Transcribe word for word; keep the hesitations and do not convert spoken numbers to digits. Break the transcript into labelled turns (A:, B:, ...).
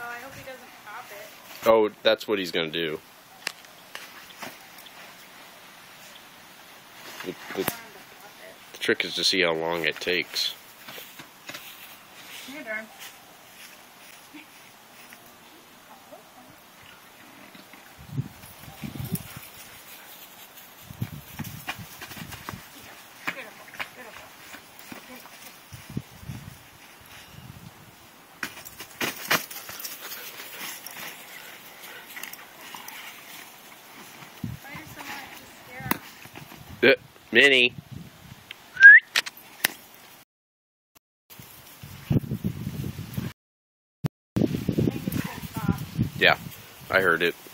A: I hope he doesn't pop it.
B: Oh, that's what he's going to do. The, the, the trick is to see how long it takes.
A: Here, darn.
B: Uh, Minnie. Yeah, I heard it.